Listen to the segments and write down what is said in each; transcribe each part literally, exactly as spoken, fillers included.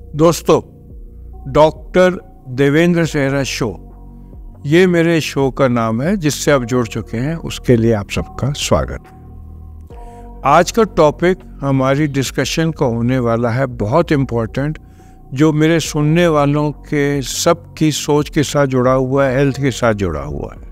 दोस्तों, डॉक्टर देवेंद्र सेहरा शो, ये मेरे शो का नाम है जिससे आप जुड़ चुके हैं, उसके लिए आप सबका स्वागत। आज का टॉपिक हमारी डिस्कशन का होने वाला है बहुत इम्पोर्टेंट, जो मेरे सुनने वालों के सब की सोच के साथ जुड़ा हुआ है, हेल्थ के साथ जुड़ा हुआ है।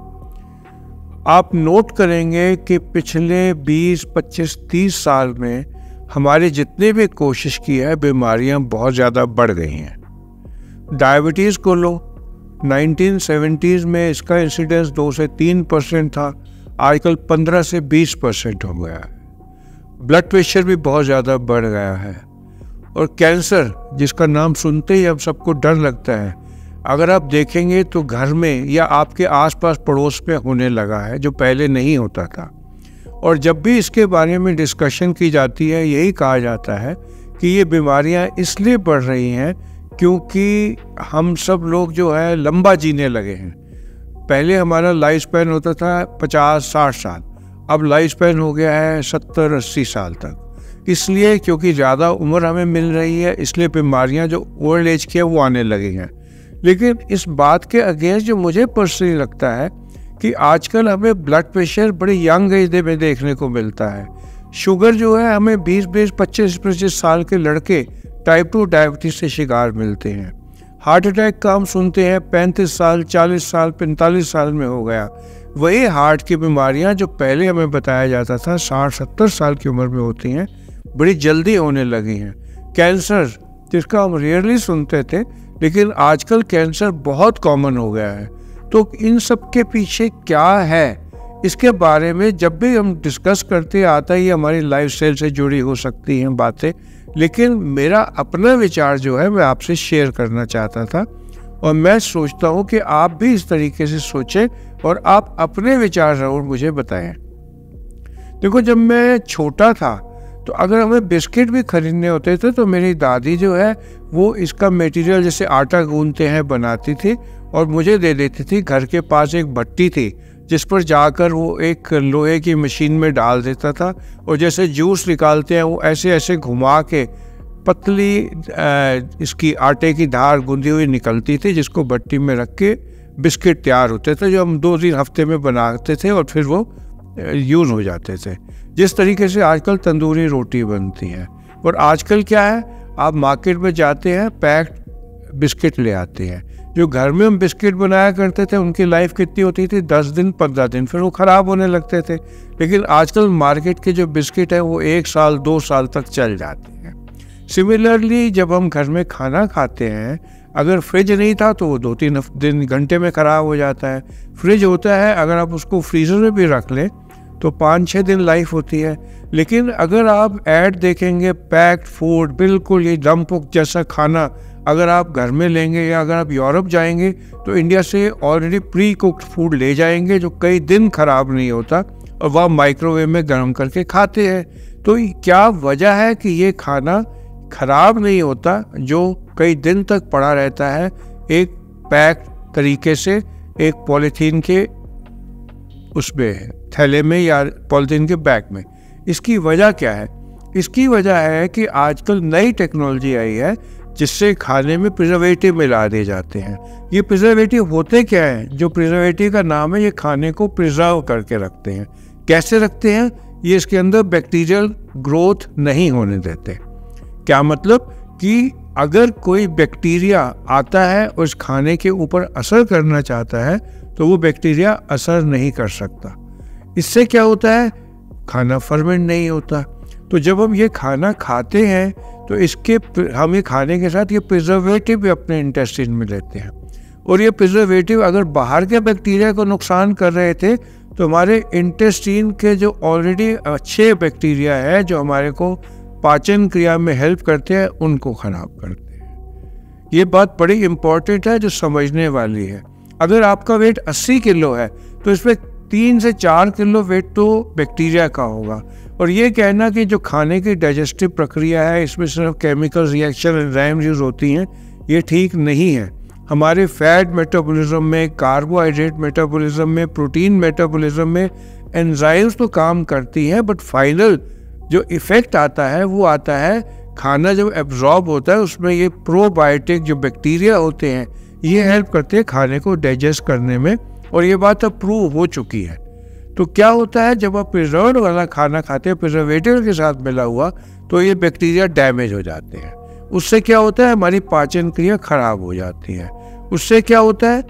आप नोट करेंगे कि पिछले बीस, पच्चीस, तीस साल में हमारे जितने भी कोशिश की है, बीमारियां बहुत ज़्यादा बढ़ गई हैं। डायबिटीज़ को लो, नाइनटीन सेवेंटीज़ में इसका इंसिडेंस दो से तीन परसेंट था, आजकल पंद्रह से बीस परसेंट हो गया है। ब्लड प्रेशर भी बहुत ज़्यादा बढ़ गया है। और कैंसर, जिसका नाम सुनते ही अब सबको डर लगता है, अगर आप देखेंगे तो घर में या आपके आसपास पड़ोस में होने लगा है, जो पहले नहीं होता था। और जब भी इसके बारे में डिस्कशन की जाती है, यही कहा जाता है कि ये बीमारियां इसलिए बढ़ रही हैं क्योंकि हम सब लोग जो है लंबा जीने लगे हैं। पहले हमारा लाइफ स्पैन होता था पचास साठ साल, अब लाइफ स्पैन हो गया है सत्तर अस्सी साल तक। इसलिए क्योंकि ज़्यादा उम्र हमें मिल रही है, इसलिए बीमारियां जो ओल्ड एज की है वो आने लगी हैं। लेकिन इस बात के अगेंस्ट जो मुझे पर्सनली लगता है कि आजकल हमें ब्लड प्रेशर बड़े यंग एज में देखने को मिलता है। शुगर जो है हमें बीस बीस पच्चीस पच्चीस साल के लड़के टाइप टू डायबिटीज से शिकार मिलते हैं। हार्ट अटैक का हम सुनते हैं पैंतीस साल, चालीस साल, पैंतालीस साल में हो गया। वही हार्ट की बीमारियां जो पहले हमें बताया जाता था साठ सत्तर साल की उम्र में होती हैं, बड़ी जल्दी होने लगी हैं। कैंसर, जिसका हम रेयरली सुनते थे, लेकिन आजकल कैंसर बहुत कॉमन हो गया है। तो इन सब के पीछे क्या है, इसके बारे में जब भी हम डिस्कस करते आता ही हमारी लाइफस्टाइल से जुड़ी हो सकती हैं बातें। लेकिन मेरा अपना विचार जो है मैं आपसे शेयर करना चाहता था, और मैं सोचता हूँ कि आप भी इस तरीके से सोचें और आप अपने विचार ज़रूर मुझे बताएं। देखो, जब मैं छोटा था तो अगर हमें बिस्किट भी खरीदने होते थे तो मेरी दादी जो है वो इसका मटेरियल, जैसे आटा गूंथते हैं, बनाती थी और मुझे दे देती थी। घर के पास एक भट्टी थी जिस पर जाकर वो एक लोहे की मशीन में डाल देता था, और जैसे जूस निकालते हैं वो ऐसे ऐसे घुमा के पतली आ, इसकी आटे की धार गूंधी हुई निकलती थी, जिसको भट्टी में रख के बिस्किट तैयार होते थे, जो हम दो तीन हफ्ते में बनाते थे और फिर वो यूज़ हो जाते थे। जिस तरीके से आजकल तंदूरी रोटी बनती है। और आजकल क्या है, आप मार्केट में जाते हैं, पैक्ड बिस्किट ले आते हैं। जो घर में हम बिस्किट बनाया करते थे उनकी लाइफ कितनी होती थी, दस दिन पंद्रह दिन, फिर वो ख़राब होने लगते थे। लेकिन आजकल मार्केट के जो बिस्किट है वो एक साल दो साल तक चल जाते हैं। सिमिलरली जब हम घर में खाना खाते हैं, अगर फ्रिज नहीं था तो वो दो तीन दिन घंटे में ख़राब हो जाता है। फ्रिज होता है, अगर आप उसको फ्रीज़र में भी रख लें तो पाँच छः दिन लाइफ होती है। लेकिन अगर आप ऐड देखेंगे, पैक्ड फूड, बिल्कुल ये डम्पुक जैसा खाना अगर आप घर में लेंगे, या अगर आप यूरोप जाएंगे तो इंडिया से ऑलरेडी प्री कुक्ड फूड ले जाएंगे जो कई दिन ख़राब नहीं होता, और वह माइक्रोवेव में गर्म करके खाते हैं। तो क्या वजह है कि ये खाना ख़राब नहीं होता, जो कई दिन तक पड़ा रहता है एक पैक तरीके से, एक पॉलीथीन के उसमें थैले में या पॉलीथीन के बैग में? इसकी वजह क्या है? इसकी वजह है कि आजकल नई टेक्नोलॉजी आई है जिससे खाने में प्रिजर्वेटिव मिला दिए जाते हैं। ये प्रिजर्वेटिव होते क्या हैं? जो प्रिजर्वेटिव का नाम है, ये खाने को प्रिजर्व करके रखते हैं। कैसे रखते हैं? ये इसके अंदर बैक्टीरियल ग्रोथ नहीं होने देते। क्या मतलब कि अगर कोई बैक्टीरिया आता है और उस खाने के ऊपर असर करना चाहता है तो वो बैक्टीरिया असर नहीं कर सकता। इससे क्या होता है? खाना फर्मेंट नहीं होता। तो जब हम ये खाना खाते हैं तो इसके हम ये खाने के साथ ये प्रिजर्वेटिव भी अपने इंटेस्टाइन में लेते हैं, और ये प्रिजर्वेटिव अगर बाहर के बैक्टीरिया को नुकसान कर रहे थे तो हमारे इंटेस्टाइन के जो ऑलरेडी अच्छे बैक्टीरिया है, जो हमारे को पाचन क्रिया में हेल्प करते हैं, उनको ख़राब करते हैं। ये बात बड़ी इम्पोर्टेंट है जो समझने वाली है। अगर आपका वेट अस्सी किलो है तो इसमें तीन से चार किलो वेट तो बैक्टीरिया का होगा। और ये कहना कि जो खाने की डाइजेस्टिव प्रक्रिया है इसमें सिर्फ केमिकल रिएक्शन एंजाइम यूज होती हैं, ये ठीक नहीं है। हमारे फैट मेटाबॉलिज्म में, कार्बोहाइड्रेट मेटाबॉलिज्म में, प्रोटीन मेटाबॉलिज्म में एंजाइम्स तो काम करती हैं, बट फाइनल जो इफ़ेक्ट आता है वो आता है खाना जब एब्जॉर्ब होता है उसमें ये प्रोबायोटिक जो बैक्टीरिया होते हैं ये हेल्प करते हैं खाने को डाइजेस्ट करने में, और ये बात अब प्रूव हो चुकी है। तो क्या होता है जब आप प्रिजर्व वाला खाना खाते हैं प्रिजर्वेटिव के साथ मिला हुआ, तो ये बैक्टीरिया डैमेज हो जाते हैं। उससे क्या होता है हमारी पाचन क्रिया खराब हो जाती है। उससे क्या होता है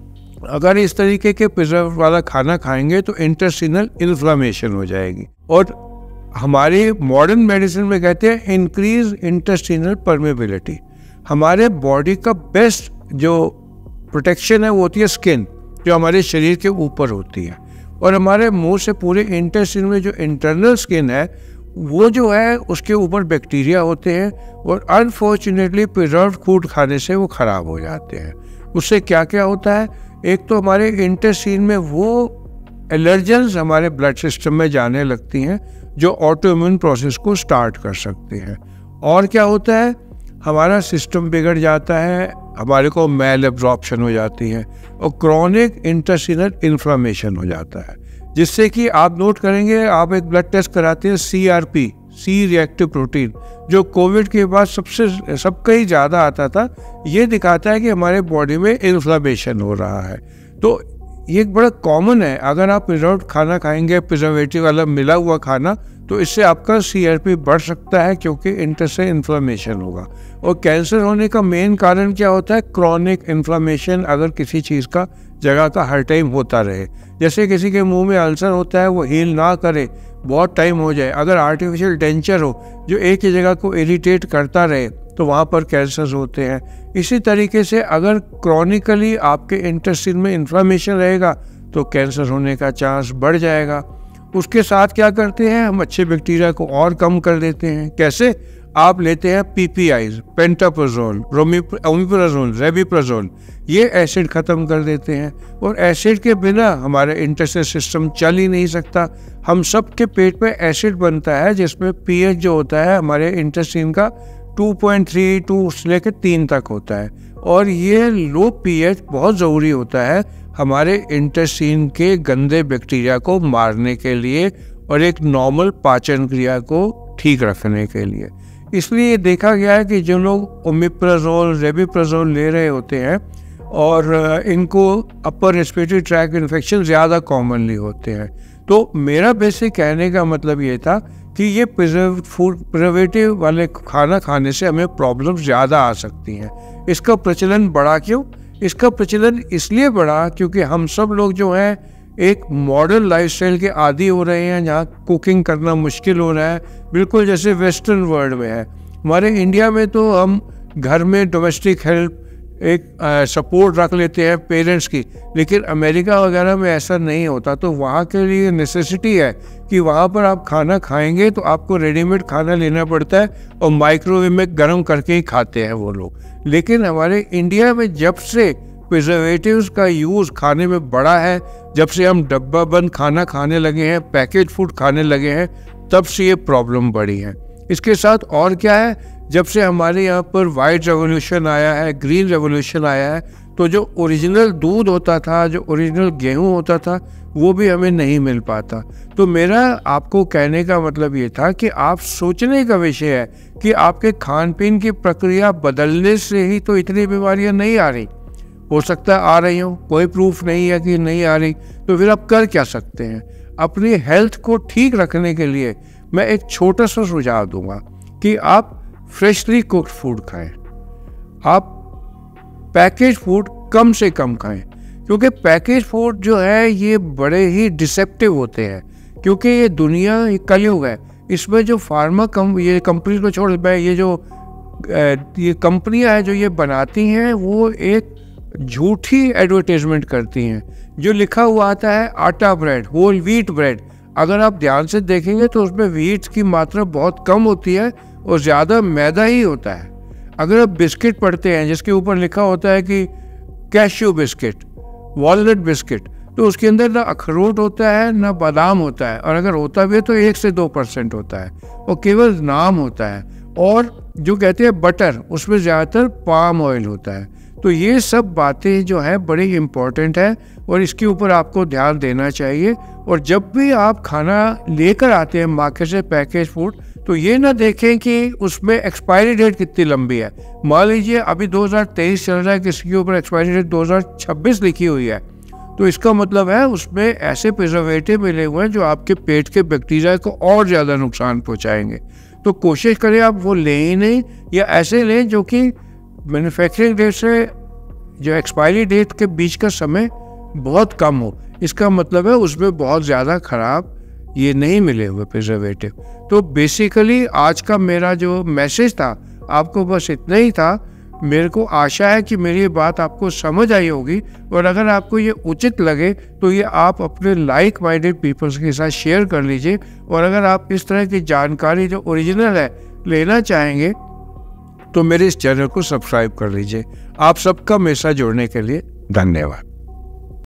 अगर इस तरीके के प्रिजर्व वाला खाना खाएंगे तो इंटेस्टिनल इन्फ्लामेशन हो जाएगी, और हमारी मॉडर्न मेडिसिन में कहते हैं इंक्रीज इंटेस्टिनल परमेबिलिटी। हमारे बॉडी का बेस्ट जो प्रोटेक्शन है वो होती है स्किन, जो हमारे शरीर के ऊपर होती है, और हमारे मुंह से पूरे इंटेस्टिन में जो इंटरनल स्किन है वो जो है उसके ऊपर बैक्टीरिया होते हैं, और अनफॉर्चुनेटली प्रिजर्व्ड फूड खाने से वो ख़राब हो जाते हैं। उससे क्या क्या होता है, एक तो हमारे इंटेस्टाइन में वो एलर्जेंस हमारे ब्लड सिस्टम में जाने लगती हैं जो ऑटो इम्यून प्रोसेस को स्टार्ट कर सकते हैं। और क्या होता है हमारा सिस्टम बिगड़ जाता है, हमारे को मैल एब्जॉर्प्शन हो जाती है, और क्रॉनिक इंटेस्टिनल इन्फ्लामेशन हो जाता है, जिससे कि आप नोट करेंगे आप एक ब्लड टेस्ट कराते हैं C R P, C reactive protein, जो कोविड के बाद सबसे सबका ही ज़्यादा आता था। ये दिखाता है कि हमारे बॉडी में इन्फ्लामेशन हो रहा है। तो ये एक बड़ा कॉमन है, अगर आप प्रिजर्व्ड खाना खाएंगे, प्रिजर्वेटिव वाला मिला हुआ खाना, तो इससे आपका सी आर पी बढ़ सकता है क्योंकि इंटेस्टाइन इन्फ्लामेशन होगा। और कैंसर होने का मेन कारण क्या होता है, क्रॉनिक इन्फ्लामेशन अगर किसी चीज़ का जगह का हर टाइम होता रहे। जैसे किसी के मुंह में अल्सर होता है वो हील ना करे, बहुत टाइम हो जाए, अगर आर्टिफिशियल डेंचर हो जो एक ही जगह को इरिटेट करता रहे, तो वहाँ पर कैंसर होते हैं। इसी तरीके से अगर क्रॉनिकली आपके इंटेस्टाइन में इन्फ्लामेशन रहेगा तो कैंसर होने का चांस बढ़ जाएगा। उसके साथ क्या करते हैं हम अच्छे बैक्टीरिया को और कम कर देते हैं। कैसे, आप लेते हैं पीपीआईज, पेंटाप्रोजोल, ओमेप्राजोल, रेबिप्राजोल, ये एसिड ख़त्म कर देते हैं, और एसिड के बिना हमारा इंटेस्टाइन सिस्टम चल ही नहीं सकता। हम सब के पेट में एसिड बनता है जिसमें पीएच जो होता है हमारे इंटेस्टाइन का टू पॉइंट थ्री टू से लेकर तीन तक होता है, और ये लो पीएच बहुत ज़रूरी होता है हमारे इंटेस्टाइन के गंदे बैक्टीरिया को मारने के लिए और एक नॉर्मल पाचन क्रिया को ठीक रखने के लिए। इसलिए देखा गया है कि जो लोग ओमेप्राजोल, रेबिप्राजोल ले रहे होते हैं और इनको अपर रेस्पिरेटरी ट्रैक इन्फेक्शन ज़्यादा कॉमनली होते हैं। तो मेरा बेसिक कहने का मतलब ये था कि ये प्रिजर्व फूड प्रिजर्वेटिव वाले खाना खाने से हमें प्रॉब्लम ज़्यादा आ सकती हैं। इसका प्रचलन बढ़ा क्यों? इसका प्रचलन इसलिए बढ़ा क्योंकि हम सब लोग जो हैं एक मॉडर्न लाइफस्टाइल के आदी हो रहे हैं, जहाँ कुकिंग करना मुश्किल हो रहा है, बिल्कुल जैसे वेस्टर्न वर्ल्ड में है। हमारे इंडिया में तो हम घर में डोमेस्टिक हेल्प एक सपोर्ट रख लेते हैं पेरेंट्स की, लेकिन अमेरिका वगैरह में ऐसा नहीं होता। तो वहाँ के लिए नेसेसिटी है कि वहाँ पर आप खाना खाएंगे तो आपको रेडीमेड खाना लेना पड़ता है और माइक्रोवेव में गर्म करके ही खाते हैं वो लोग। लेकिन हमारे इंडिया में जब से प्रिजर्वेटिव्स का यूज़ खाने में बढ़ा है, जब से हम डब्बा बंद खाना खाने लगे हैं, पैकेज फूड खाने लगे हैं, तब से ये प्रॉब्लम बढ़ी है। इसके साथ और क्या है, जब से हमारे यहाँ पर वाइट रेवोल्यूशन आया है, ग्रीन रेवोल्यूशन आया है, तो जो ओरिजिनल दूध होता था, जो ओरिजिनल गेहूँ होता था, वो भी हमें नहीं मिल पाता। तो मेरा आपको कहने का मतलब ये था कि आप सोचने का विषय है कि आपके खान पीन की प्रक्रिया बदलने से ही तो इतनी बीमारियाँ नहीं आ रही। हो सकता है आ रही हो, कोई प्रूफ नहीं है कि नहीं आ रही, तो फिर आप कर क्या सकते हैं? अपनी हेल्थ को ठीक रखने के लिए मैं एक छोटा सा सुझाव दूंगा कि आप फ्रेशली कुक्ड फूड खाएं, आप पैकेज फूड कम से कम खाएं, क्योंकि पैकेज फूड जो है ये बड़े ही डिसेप्टिव होते हैं, क्योंकि ये दुनिया ये कलयुग है। इसमें जो फार्मा कम ये कंपनी को छोड़ मैं ये जो ये कंपनियां हैं जो ये बनाती हैं वो एक झूठी एडवर्टाइजमेंट करती हैं। जो लिखा हुआ आता है आटा ब्रेड, होल व्हीट ब्रेड, अगर आप ध्यान से देखेंगे तो उसमें व्हीट की मात्रा बहुत कम होती है और ज़्यादा मैदा ही होता है। अगर आप बिस्किट पढ़ते हैं जिसके ऊपर लिखा होता है कि कैश्यू बिस्किट, वॉलनट बिस्किट, तो उसके अंदर ना अखरोट होता है ना बादाम होता है, और अगर होता भी है तो एक से दो परसेंट होता है और केवल नाम होता है। और जो कहते हैं बटर, उसमें ज़्यादातर पाम ऑयल होता है। तो ये सब बातें जो हैं बड़ी इम्पॉर्टेंट है और इसके ऊपर आपको ध्यान देना चाहिए। और जब भी आप खाना लेकर आते हैं मार्केट से पैकेज फूड, तो ये ना देखें कि उसमें एक्सपायरी डेट कितनी लंबी है। मान लीजिए अभी दो हज़ार तेईस चल रहा है, किसी के ऊपर एक्सपायरी डेट दो हज़ार छब्बीस लिखी हुई है, तो इसका मतलब है उसमें ऐसे प्रिजर्वेटिव मिले हुए हैं जो आपके पेट के बैक्टीरिया को और ज़्यादा नुकसान पहुंचाएंगे। तो कोशिश करें आप वो लें ही नहीं, या ऐसे लें जो कि मैन्युफैक्चरिंग डेट से जो एक्सपायरी डेट के बीच का समय बहुत कम हो। इसका मतलब है उसमें बहुत ज़्यादा ख़राब ये नहीं मिले हुए प्रिजर्वेटिव। तो बेसिकली आज का मेरा जो मैसेज था आपको बस इतना ही था। मेरे को आशा है कि मेरी ये बात आपको समझ आई होगी, और अगर आपको ये उचित लगे तो ये आप अपने लाइक माइंडेड पीपल्स के साथ शेयर कर लीजिए। और अगर आप इस तरह की जानकारी जो ओरिजिनल है लेना चाहेंगे तो मेरे इस चैनल को सब्सक्राइब कर लीजिए। आप सबका मेरे साथ जुड़ने के लिए धन्यवाद।